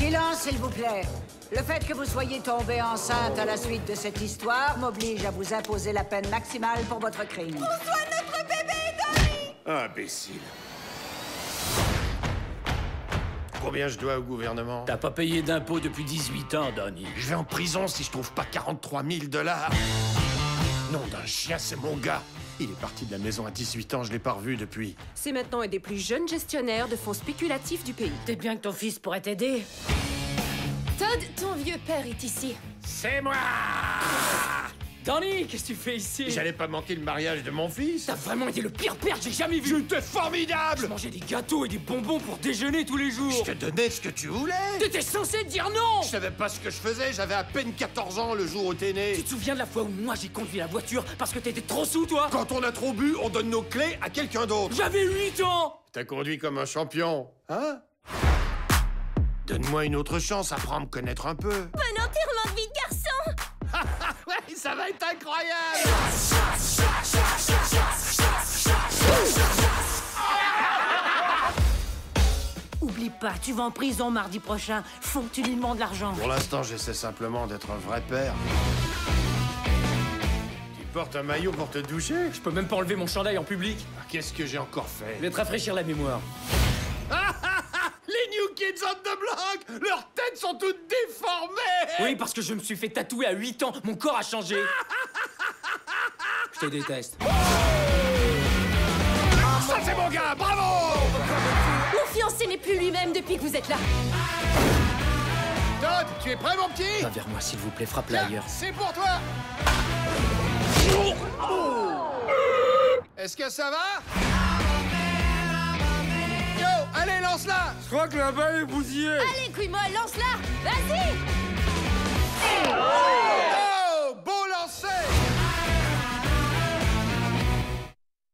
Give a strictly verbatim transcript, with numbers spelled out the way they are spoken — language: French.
Silence, s'il vous plaît. Le fait que vous soyez tombée enceinte à la suite de cette histoire m'oblige à vous imposer la peine maximale pour votre crime. Reçois notre bébé, Donnie! Imbécile. Combien je dois au gouvernement? T'as pas payé d'impôts depuis dix-huit ans, Donnie. Je vais en prison si je trouve pas quarante-trois mille dollars. Nom d'un chien, c'est mon gars. Il est parti de la maison à dix-huit ans, je l'ai pas revu depuis. C'est maintenant un des plus jeunes gestionnaires de fonds spéculatifs du pays. T'es bien que ton fils pourrait t'aider. Todd, ton vieux père est ici. C'est moi! Donnie, qu'est-ce que tu fais ici? J'allais pas manquer le mariage de mon fils. T'as vraiment été le pire père que j'ai jamais vu. J'étais formidable! Je mangeais des gâteaux et des bonbons pour déjeuner tous les jours. Je te donnais ce que tu voulais. T'étais censé dire non. Je savais pas ce que je faisais, j'avais à peine quatorze ans le jour où t'es né. Tu te souviens de la fois où moi j'ai conduit la voiture parce que t'étais trop sous, toi? Quand on a trop bu, on donne nos clés à quelqu'un d'autre. J'avais huit ans. T'as conduit comme un champion, hein? Donne-moi une autre chance, apprends à me connaître un peu. Bon enterrement de vie de garçon! Ouais, ça va être incroyable! Oublie pas, tu vas en prison mardi prochain. Faut que tu lui demandes l'argent. Pour l'instant, j'essaie simplement d'être un vrai père. Tu portes un maillot pour te doucher? Je peux même pas enlever mon chandail en public. Qu'est-ce que j'ai encore fait? Je vais te rafraîchir la mémoire. Les New Kids on the Block! Leurs têtes sont toutes déformées! Oui, parce que je me suis fait tatouer à huit ans. Mon corps a changé. Je te déteste. Ça, c'est mon gars! Bravo! Mon fiancé n'est plus lui-même depuis que vous êtes là. Todd, tu es prêt, mon petit? Va vers moi, s'il vous plaît, frappe-la ailleurs. C'est pour toi! Est-ce que ça va? Yo, allez, lance-la! Je crois que la balle est bousillée. Allez, couille-moi, lance-la! Vas-y!